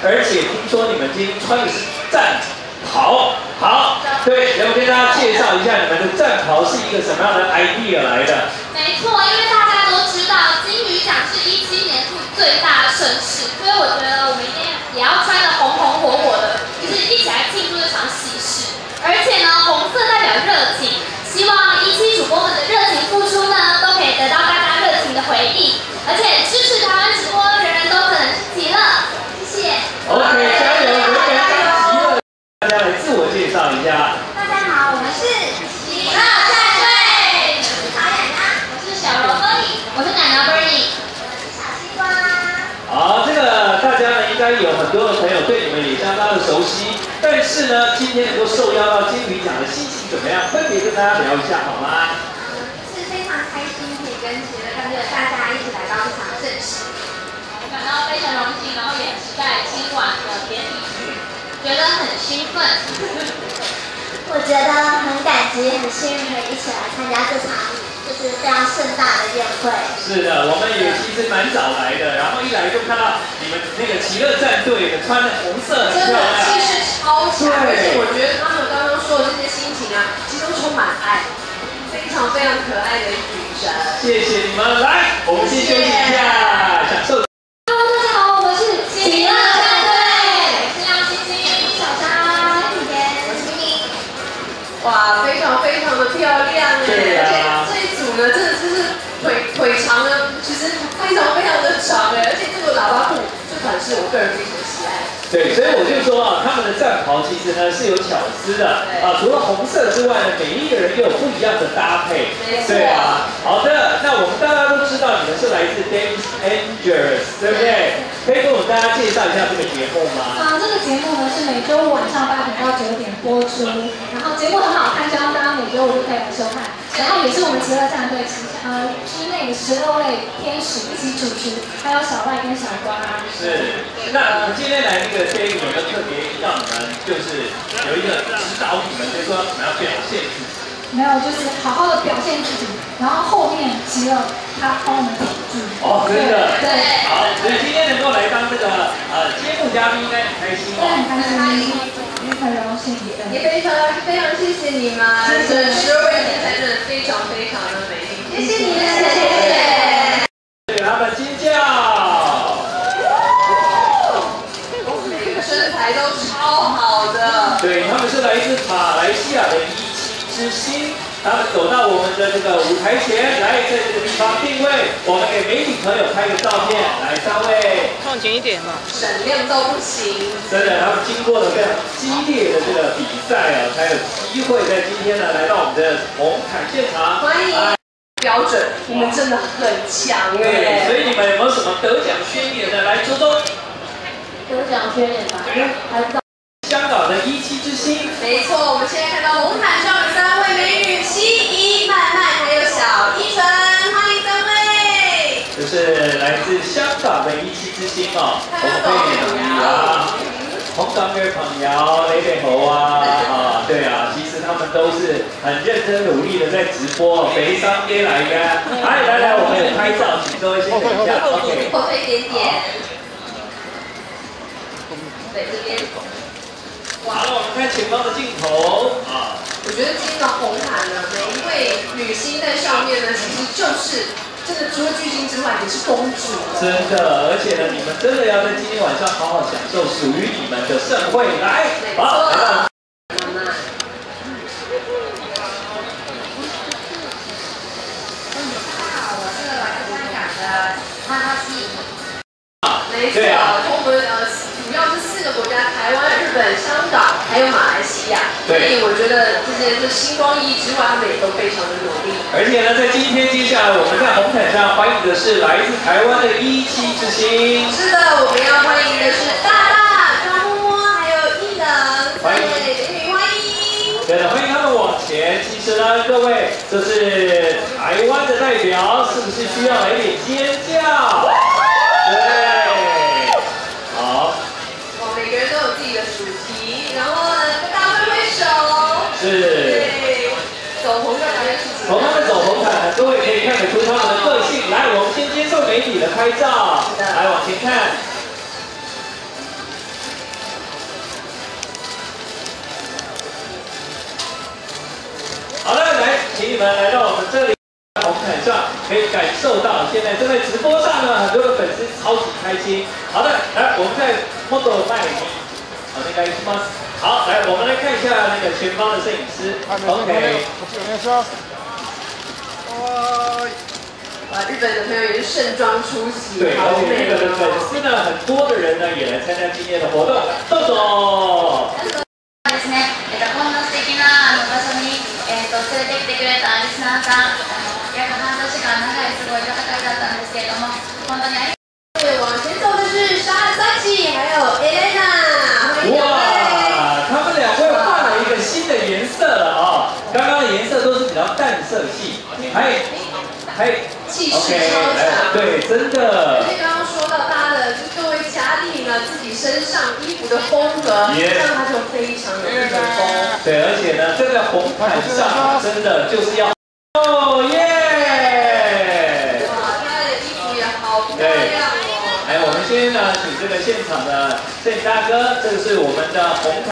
而且听说你们今天穿的是战袍，好，对，来我跟大家介绍一下你们的战袍是一个什么样的 idea 来的？ 没错，因为大家都知道金鱼奖是17年度最大的盛事，所以我觉得我们一定也要穿得红红火火的，就是一起来庆祝这场喜事。而且呢，红色代表热情，希望17主播们的热情付出呢，都可以得到大家热情的回应。而且支持台湾直播，人人都可能是极乐。谢谢。 OK， 加油，人人都极乐。大家来自我介绍一下。 大家好，我们是极乐战队。我是曹雅雅，我是小柔 Bernie， 我是奶奶 Bernie， 我是小西瓜。 好，这个大家呢应该有很多的朋友对你们也相当的熟悉，但是呢，今天能够受邀到金鱼奖的心情怎么样？分别跟大家聊一下好吗？ 是非常开心可以跟极乐战队的大家一起来到这场盛事，我感到非常荣幸，然后也很期待今晚的典礼，觉得很兴奋。 我觉得很感激，很幸运可以一起来参加这场就是非常盛大的宴会。 是的，我们也其实蛮早来的，然后一来就看到你们那个极乐战队的穿的红色， 真的气势超强，而且我觉得他们刚刚说的这些心情啊，其实都充满爱，非常非常可爱的一群人。 谢谢你们，来，我们先休息一下，享受。 Hello， 大家好，我们是极乐战队，我是杨欣欣、小莎、雨妍、我是明明。 哇，非常非常的漂亮哎！ 对啊， 而且这一组呢，真的就是腿长呢，其实非常非常的长哎，而且这个喇叭裤这款是我个人非常喜爱。 对，所以我就说啊，他们的战袍其实呢是有巧思的啊，除了红色之外呢，每一个人又有不一样的搭配。对啊，好的，那我们大家都知道你们是来自 Dance Angels， 对不对？可以跟我们大家介绍一下这个节目吗？ 这个节目呢是每周五晚上8点到9点播出，然后节目很好看，希望大家每周五都可以来收看。然后也是我们极乐战队之内12位天使一起主持，还有小赖跟小瓜。 是，那你们今天来这个电影有没有特别让你们就是有一个指导你们，就是说怎么样表现自己？ 没有，就是好好的表现自己，然后后面极乐他帮我们挺住。 哦，真的。 对。 好，所以今天能够来当这个节目嘉宾，应该很开心哦。 很开心，也很荣幸。 也非常谢谢你们，这12位天才真的非常非常的美丽，谢谢你们，谢谢。 给他们尖叫。 每个身材都超好的。 对，他们是来自马来西亚的17之星，他们走到我们的这个舞台前来，在这个地方定位，我们给媒体朋友拍个照片，来3位， 靠前一点嘛， 闪亮到不行。 真的，他们经过了非常激烈的这个比赛啊，才有机会在今天呢来到我们的红毯现场。 欢迎。标准，你们真的很强哎！ 对，所以你们有没有什么得奖宣言呢？来，周周。 得奖宣言吧，还不知道。 香港的17之星。 没错，我们现在看到红毯上有3位美女，希怡、曼曼还有小依纯，欢迎3位。 就是来自香港的17之星哦，我们可以啊。香港嘅朋友，你哋好啊！对啊，其实他们都是很认真努力的在直播，北上街来的。来，我们有拍照，请各位先等一下。OK。 后退一点点。对，这边。 好了，我们看前方的镜头啊。 我觉得今天的红毯呢，每一位女星在上面呢，其实就是真的除了巨星之外，也是公主。 真的，而且呢，你们真的要在今天晚上好好享受属于你们的盛会。来，好，来到。 我是来自香港的哈哈西。没错，我们主要是4个国家：台湾、日本、香港，还有马来西亚。所以我觉得这些是星光熠熠之外，他们也都非常的努力。 而且呢，在今天接下来我们在红毯上欢迎的是来自台湾的17之星。 是的，我们要欢迎的是大大、张摸摸，还有艺能3位美女，欢迎。 对的，欢迎他们往前。其实呢，各位，这是台湾的代表，是不是需要来点尖叫？对。好。 哇，每个人都有自己的主题，然后呢，跟大家挥挥手。 是。 对。走红毯这件事情。 从他们走红毯，各位可以看得出他们的个性。来，我们先接受媒体的拍照。来，往前看。 你们来到我们这里红毯上，可以感受到现在正在直播上呢，很多的粉丝超级开心。好的，来，我们在 model 卖你，好，那个是吗？好，来，我们来看一下那个前方的摄影师 ，OK。 日本的朋友也是盛装出席， 对，而且日本的粉丝呢，很多的人呢也来参加今天的活动。豆豆。 ですね。こんな素敵な場所に連れてきてくれたリスナーさん、約半年間長いすごい戦いだったんですけれども、本当にありがとう。 对，往前走的是沙崎，还有 Elena。 哇，他们两位换了一个新的颜色了啊！刚刚的颜色都是比较淡色系，还气势超强， 对，真的。 而且刚刚说到他的，就是各位佳丽呢自己身上衣服的风格，让他就非常有日本风。 对，而且呢，这个红毯上真的就是要，哦耶！ 哇，他的衣服也好漂亮哦。 来，我们先呢，请这个现场的摄影大哥，这个是我们的红毯。